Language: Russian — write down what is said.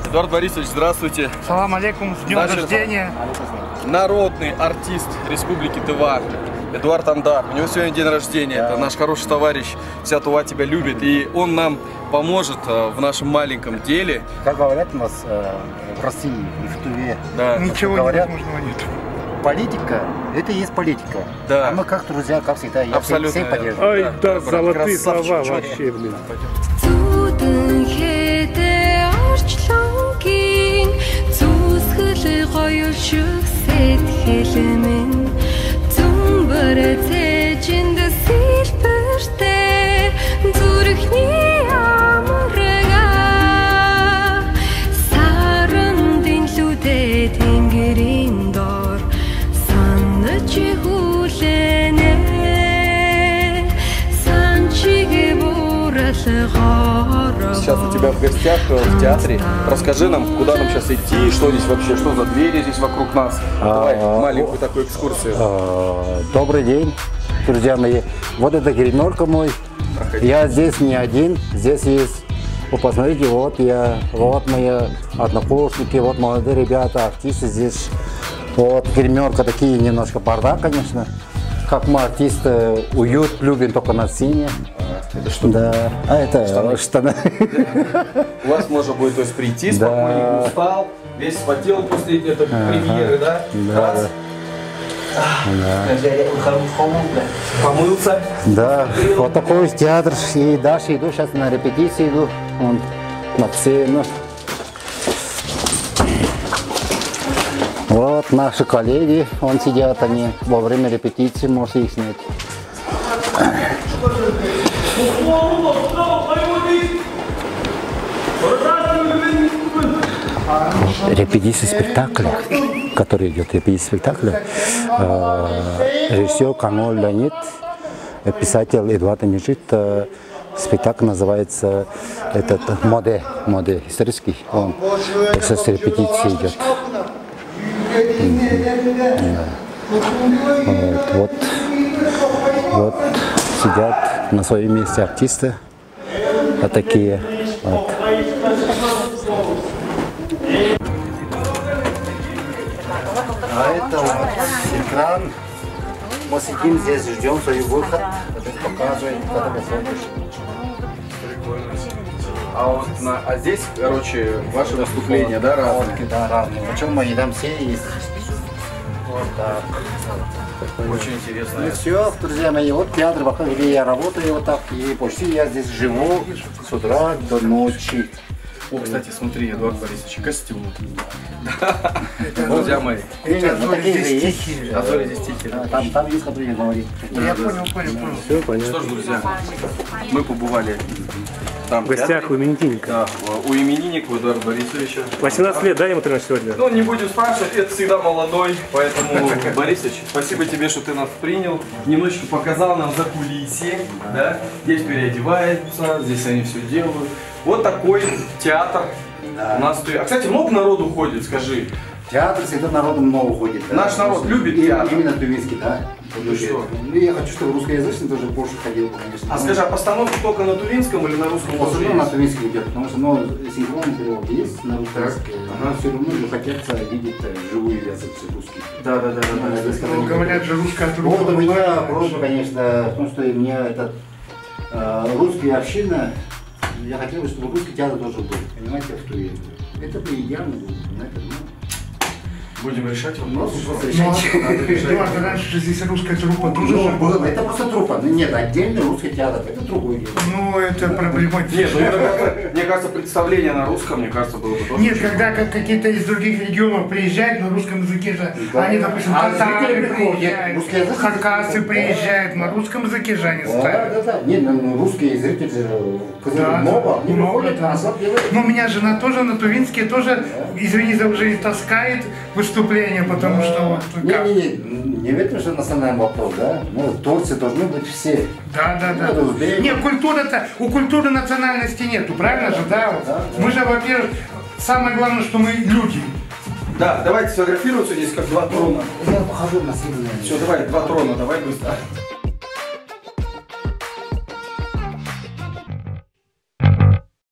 Эдуард Борисович, здравствуйте. Салам алейкум, с днем рождения. Народный артист Республики Тыва Эдуард Андар. У него сегодня день рождения. Это наш хороший товарищ. Вся Тыва тебя любит. И он нам поможет в нашем маленьком деле. Как говорят у нас в России и в Тыве. Да. Ничего невозможного нет. Политика – это и есть политика. Да. А мы как друзья, как всегда, я абсолютно всех поддерживаю. Ай, да, золотые слова вообще, блин. Сейчас у тебя в гостях в театре. Расскажи нам, куда нам сейчас идти, что здесь вообще, что за двери здесь вокруг нас. Давай маленькую такую экскурсию. Добрый день, друзья мои. Вот это гримерка мой. Проходи. Я здесь не один, здесь есть. Вы посмотрите, вот я, вот мои однокурсники, вот молодые ребята, артисты здесь. Вот гримерка, такие немножко бардак, конечно. Как мы артисты уют любим только на сцене. Это что? Да. А это штаны. У вас можно будет, то есть, прийти спокойно, устал, весь вспотел после этой премьеры, да? Раз. Помылся. Да, вот такой театр. И дальше иду, сейчас на репетиции иду. Вон, на сцену. Вот наши коллеги, вон сидят они во время репетиции, можете их снять. Репетиция спектакля, который идет, репетиция спектакля, режиссер Камол Леонид, писатель Эдуард Анджит, спектакль называется этот моде исторический, он сейчас репетиция идет. Вот сидят на своем месте артисты, вот такие. Вот. А это вот экран. Мы сидим здесь, ждем свой выход. Здесь показывает, когда ты смотришь. А здесь, короче, ваши выступления, да, разные? Да, разные. Причем мы там все есть. Вот так. Очень интересно. Ну все, друзья мои, вот театр, где я работаю, вот так, и почти я здесь живу с утра до ночи. О, кстати, смотри, Эдуард Борисович, костюм. Друзья мои. Такие же есть. А Зори здесь тихие. Там есть, которые говорит. Я понял. Все понятно. Что ж, друзья, мы побывали там В гостях у именинника. Да, у именинника Эдуарда Борисовича. 18 лет, да, ему 13 сегодня? Ну, не будем спрашивать, это всегда молодой, поэтому, Борисович, спасибо тебе, что ты нас принял, немножечко показал нам за кулисье, да, здесь переодеваются, здесь они все делают. Вот такой театр у нас. А, кстати, много народу ходит, скажи. Театр всегда народу много ходит. Да? Наш народ любит театр. Именно тувинский, да. Ну что? Ну, я хочу, чтобы русскоязычный тоже больше ходил, конечно. А скажи, а постановка только на тувинском или на русском? В основном на тувинский идет, потому что синхронный перевод есть на русском языке. Но все равно же хотят видеть живую версию русский. Да. Ну, говорят же, русская трупа. Вот у меня просьба, конечно, в том, что у меня этот русская община, я хотел бы, чтобы русский театр тоже был, понимаете, в Туве. Это бы идеально было, понимаете, Будем решать вопрос. Эдуард, раньше же здесь русская трупа тоже же была. Это просто трупа. Нет, отдельный русский театр, это другое дело. Ну, это проблематично. Нет, ну, мне кажется, представление на русском, мне кажется, было бы тоже. Нет, когда какие-то из других регионов приезжают на русском языке же, они, допустим, татары приезжают, хакасы приезжают, на русском языке же они ставят. Да. Нет, русские зрители много, они выходят на нас. Но меня жена тоже на тувинске тоже, извини за уже, таскает выступление, потому что вот как. Не в этом же национальный вопрос, да? Ну, турцы должны быть все. Да. Нет, культура-то, у культуры национальности нету, правильно же, да? Мы же, во-первых, самое главное, что мы люди. Да, давайте сфотографироваться здесь как два трона. Я похожу на сильное. Все, давай, два трона, давай быстро.